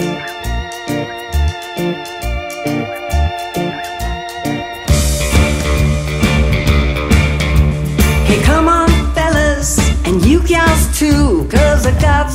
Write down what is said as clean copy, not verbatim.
Hey, come on, fellas, and you gals too, 'cause I got